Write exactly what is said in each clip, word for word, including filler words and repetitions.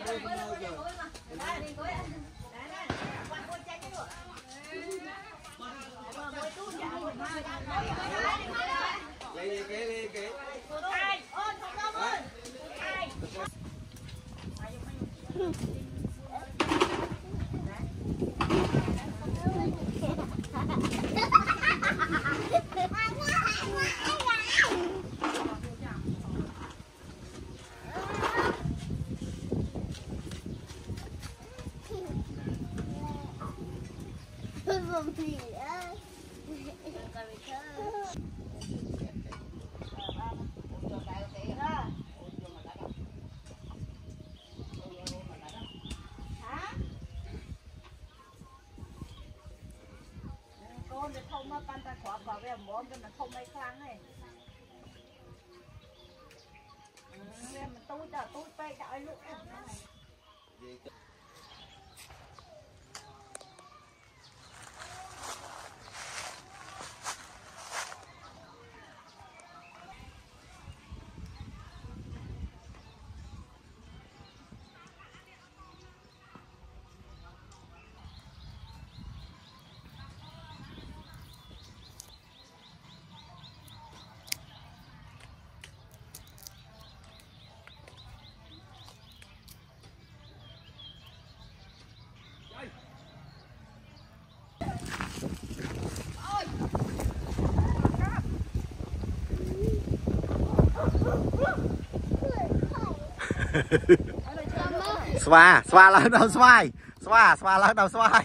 không mà pan ta khóa vào về món cái nó không mấy kháng này về mình tôi đã tôi bay đã lúc xoa xoa lên đầu xoay xoa xoa lên đầu xoay.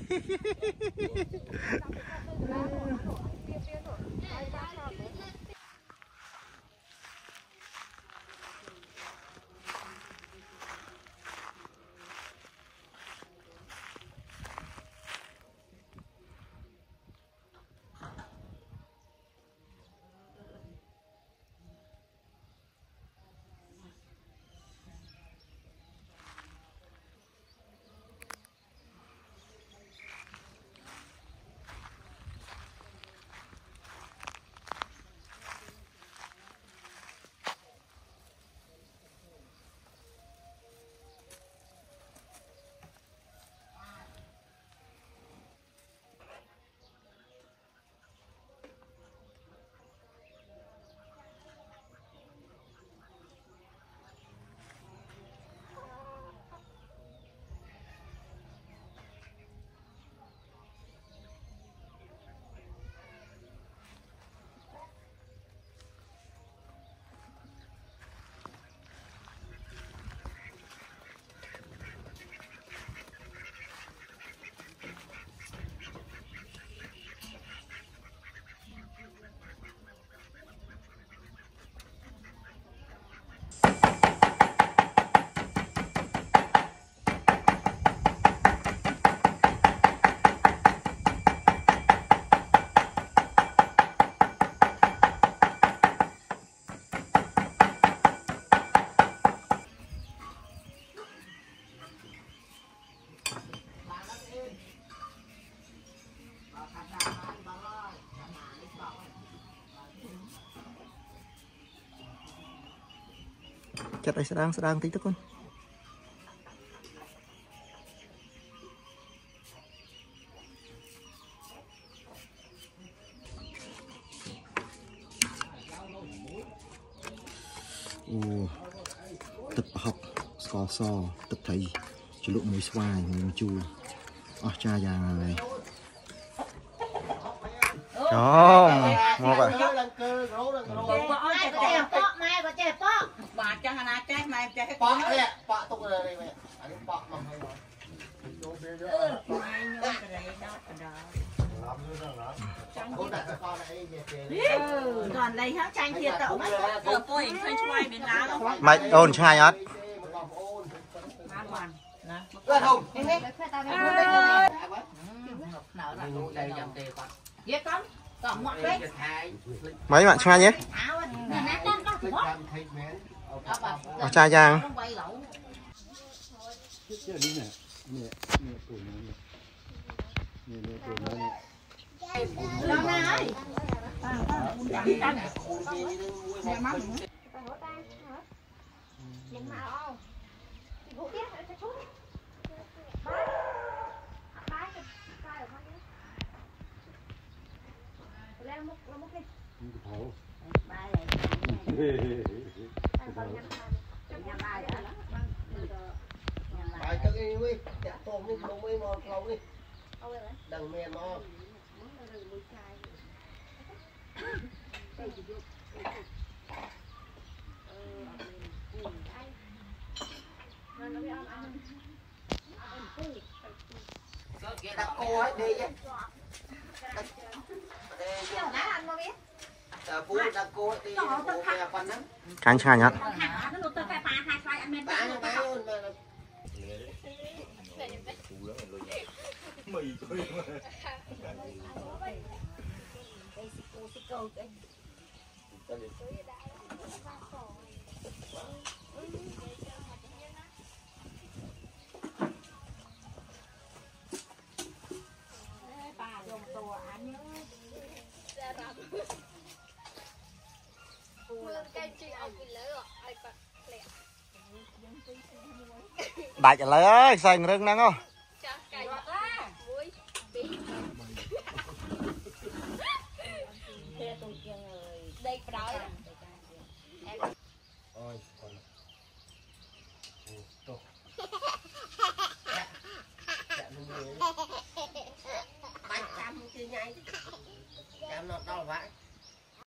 Chặt đây sedang sedang tí con. Ồ, tập học sò sò tập thấy chỉ lộ muối xoài muối chua. Ồ, cha già này. Đó, ngon vậy. Bà cho hana trái mai cho cái bọ nè, bọ tung rồi đây mẹ. Anh bọ mà hay rồi. mai nhôm cái này đó cái đó. Còn đây hả tranh thiệt tậu mất. Ở tôi khơi choai bên lá đâu. Mày ôn chai ớt. Má hoàn. Ra không? Mấy bạn chai nhé. Ở chai giang. Bài tức đi đi, chặt tôm đi, không đi mò không đi. Đằng mè mò. Đặt cô ấy đi chứ. Phú đặt cô ấy đi, cô mẹ con đó. Canh chai nhá. Bán bán luôn mà. Bạch ở lấy ơi, xanh rừng năng không?